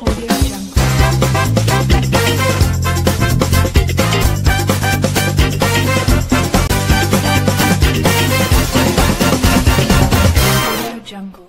Audio Jungle. Audio Jungle.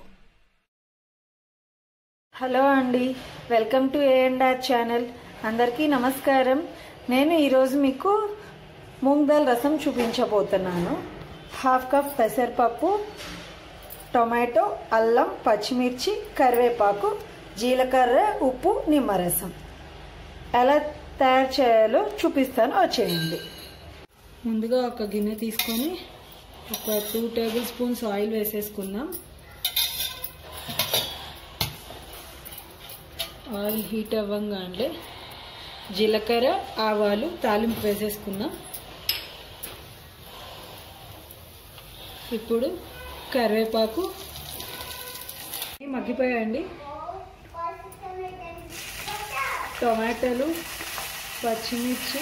Hello అండి, welcome to A&R channel. అందరికీ నమస్కారం. నేను ఈరోజు మీకు మూంగ్ దాల్ రసం చూపించబోతున్నాను. హాఫ్ కప్ పెసరపప్పు, టొమాటో, అల్లం, పచ్చిమిర్చి, కరివేపాకు, జీలకర్ర, ఉప్పు, నిమ్మరసం. ఎలా తయారు చేయాలో చూపిస్తాను, వచ్చేయండి. ముందుగా ఒక గిన్నె తీసుకొని ఒక 2 టేబుల్ స్పూన్స్ ఆయిల్ వేసేసుకుందాం. ఆయిల్ హీట్ అవ్వగానే జీలకర్ర, ఆవాలు తాలింపు వేసేసుకుందాం. ఇప్పుడు కరివేపాకు మగ్గిపోయాయండి. టొమాటోలు, పచ్చిమిర్చి,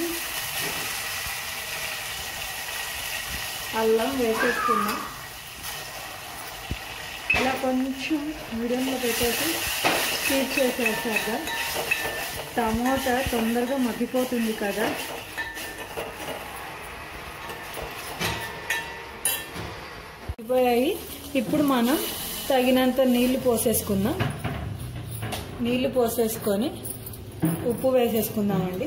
అల్లం వేసేసుకుందాం. ఇలా కొంచెం మీడియంలో పెట్టేసి స్టీర్ చేసేసాక టమోటా తొందరగా మగ్గిపోతుంది కదా. మగ్గిపోయాయి. ఇప్పుడు మనం తగినంత నీళ్లు పోసేసుకుందాం. నీళ్లు పోసేసుకొని ఉప్పు వేసేసుకుందామండి.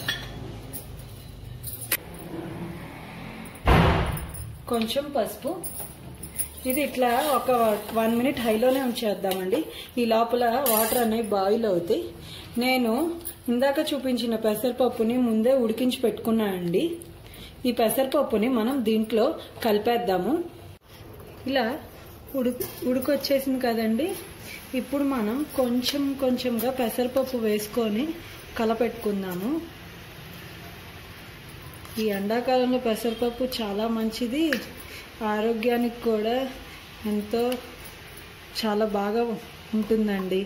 కొంచెం పసుపు. ఇది ఇట్లా ఒక 1 మినిట్ హైలోనే ఉంచేద్దామండి. ఈ లోపల వాటర్ అనేవి బాయిల్ అవుతాయి. నేను ఇందాక చూపించిన పెసరపప్పుని ముందే ఉడికించి పెట్టుకున్నానండి. ఈ పెసరపప్పుని మనం దీంట్లో కలిపేద్దాము. ఇలా ఉడికొచ్చేసింది కదండి. ఇప్పుడు మనం కొంచెంగా పెసరపప్పు వేసుకొని కలపెట్టుకుందాము. ఈ ఎండాకాలంలో పెసరపప్పు చాలా మంచిది, ఆరోగ్యానికి కూడా ఎంతో చాలా బాగా ఉంటుందండి.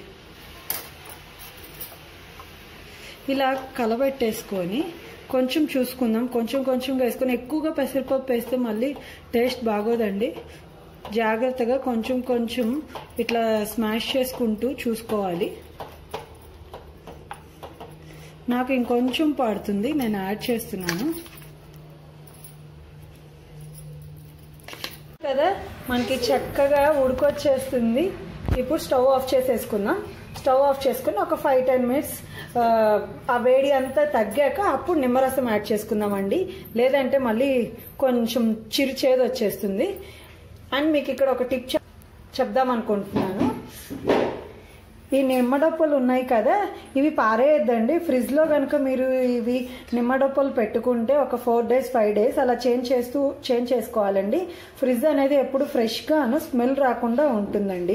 ఇలా కలబెట్టేసుకొని కొంచెం చూసుకుందాం. కొంచెంగా వేసుకొని ఎక్కువగా పెసరపప్పు వేస్తే మళ్ళీ టేస్ట్ బాగోదండి. జాగ్రత్తగా కొంచెం ఇట్లా స్మాష్ చేసుకుంటూ చూసుకోవాలి. నాకు ఇంకొంచెం పడుతుంది, నేను యాడ్ చేస్తున్నాను కదా. మనకి చక్కగా ఉడికొచ్చేస్తుంది. ఇప్పుడు స్టవ్ ఆఫ్ చేసేసుకుందాం. స్టవ్ ఆఫ్ చేసుకుని ఒక 5-10 మినిట్స్ ఆ వేడి అంతా తగ్గాక అప్పుడు నిమ్మరసం యాడ్ చేసుకుందామండి. లేదంటే మళ్ళీ కొంచెం చిరుచేదు వచ్చేస్తుంది. అండ్ మీకు ఇక్కడ ఒక టిప్ చెప్దాం అనుకుంటున్నాను. ఈ నిమ్మడొప్పలు ఉన్నాయి కదా, ఇవి పారేయద్దండి. ఫ్రిడ్జ్లో కనుక మీరు ఇవి నిమ్మడొప్పలు పెట్టుకుంటే ఒక 4 days 5 days అలా చేంజ్ చేసుకోవాలండి. ఫ్రిడ్జ్ అనేది ఎప్పుడు ఫ్రెష్గాను స్మెల్ రాకుండా ఉంటుందండి.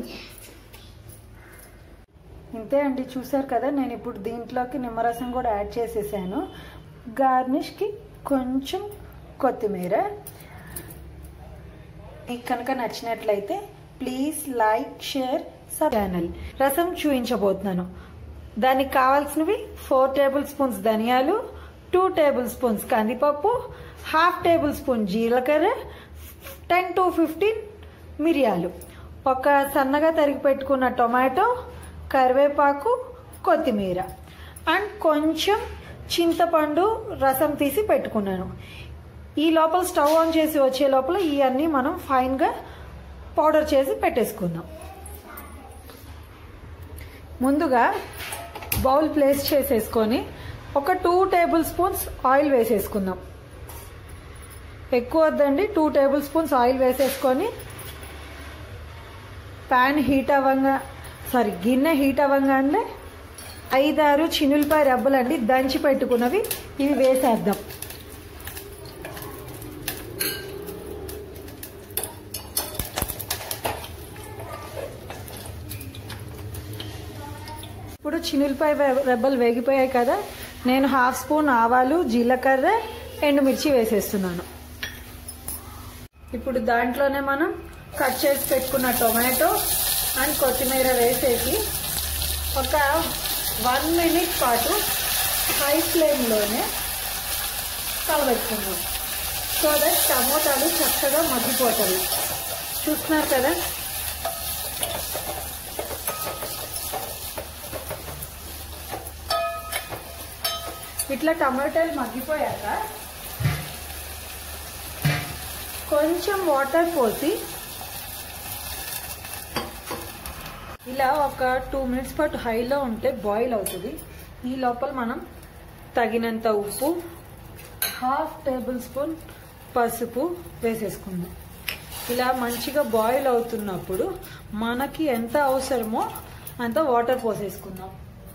ఇంతే అండి, చూసారు కదా. నేను ఇప్పుడు దీంట్లోకి నిమ్మరసం కూడా యాడ్ చేసేసాను. గార్నిష్కి కొంచెం కొత్తిమీర. మీకు కనుక నచ్చినట్లయితే ప్లీజ్ లైక్, షేర్, ఛానల్. రసం చూపించబోతున్నాను. దానికి కావాల్సినవి 4 టేబుల్ స్పూన్స్ ధనియాలు, 2 టేబుల్ స్పూన్స్ కందిపప్పు, 1/2 టేబుల్ స్పూన్ జీలకర్ర, 10 to 15 మిరియాలు, ఒక సన్నగా తరిగి పెట్టుకున్న టొమాటో, కరివేపాకు, కొత్తిమీర అండ్ కొంచెం చింతపండు రసం తీసి పెట్టుకున్నాను. ఈ లోపల స్టవ్ ఆన్ చేసి వచ్చే లోపల ఇవన్నీ మనం ఫైన్గా పౌడర్ చేసి పెట్టేసుకుందాం. ముందుగా బౌల్ ప్లేస్ చేసేసుకొని ఒక 2 టేబుల్ స్పూన్స్ ఆయిల్ వేసేసుకుందాం. ఎక్కువ వద్దండి, 2 టేబుల్ స్పూన్స్ ఆయిల్ వేసేసుకొని గిన్నె హీట్ అవ్వగానే 5-6 చిన్నులపాయ రబ్బలండి దంచి పెట్టుకున్నవి ఇవి వేసేద్దాం. ఇప్పుడు చిన్నులపాయ రెబ్బలు వేగిపోయాయి కదా. నేను 1/2 స్పూన్ ఆవాలు, జీలకర్ర, ఎండుమిర్చి వేసేస్తున్నాను. ఇప్పుడు దాంట్లోనే మనం కట్ చేసి పెట్టుకున్న టొమాటో అండ్ కొత్తిమీర వేసేసి ఒక 1 మినిట్ పాటు హై ఫ్లేమ్లోనే కలబెట్టుకుందాం. సో దట్ టమోటాలు చక్కగా మగ్గిపోతాయి. చూస్తున్నారు కదా. ఇట్లా టమాటాలు మగ్గిపోయాక కొంచెం వాటర్ పోసి ఇలా ఒక 2 మినిట్స్ పాటు హైలో ఉంటే బాయిల్ అవుతుంది. ఈ లోపల మనం తగినంత ఉప్పు, 1/2 టేబుల్ స్పూన్ పసుపు వేసేసుకుందాం. ఇలా మంచిగా బాయిల్ అవుతున్నప్పుడు మనకి ఎంత అవసరమో అంత వాటర్ పోసేసుకుందాం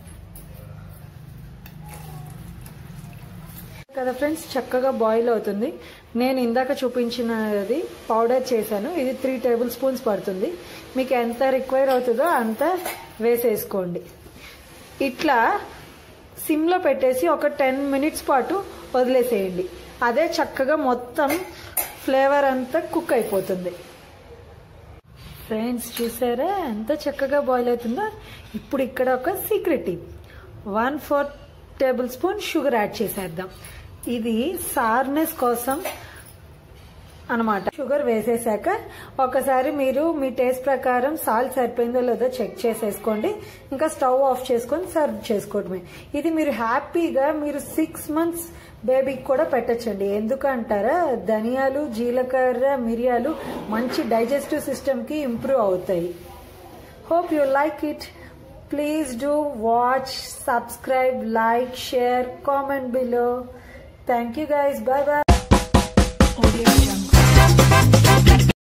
కదా ఫ్రెండ్స్. చక్కగా బాయిల్ అవుతుంది. నేను ఇందాక చూపించినది పౌడర్ చేశాను. ఇది 3 టేబుల్ స్పూన్స్ పడుతుంది. మీకు ఎంత రిక్వైర్ అవుతుందో అంత వేసేసుకోండి. ఇట్లా సిమ్లో పెట్టేసి ఒక 10 మినిట్స్ పాటు వదిలేసేయండి. అదే చక్కగా మొత్తం ఫ్లేవర్ అంతా కుక్ అయిపోతుంది. ఫ్రెండ్స్ చూసారా ఎంత చక్కగా బాయిల్ అవుతుందో. ఇప్పుడు ఇక్కడ ఒక secret tip, 1/4 table spoon sugar add చేసేద్దాం. ఇది సార్నెస్ కోసం అనమాట. షుగర్ వేసేసాక ఒకసారి మీరు మీ టేస్ట్ ప్రకారం సాల్ట్ సరిపోయిందో లేదో చెక్ చేసేసుకోండి. ఇంకా స్టవ్ ఆఫ్ చేసుకొని సర్వ్ చేసుకోవడమే. ఇది మీరు హ్యాపీగా మీరు 6 మంత్స్ బేబీకి కూడా పెట్టచ్చండి. ఎందుకంటారా, ధనియాలు, జీలకర్ర, మిరియాలు మంచి డైజెస్టివ్ సిస్టమ్కి ఇంప్రూవ్ అవుతాయి. Hope you like it. Please do watch, subscribe, like, share, comment below. Thank you guys. Bye bye.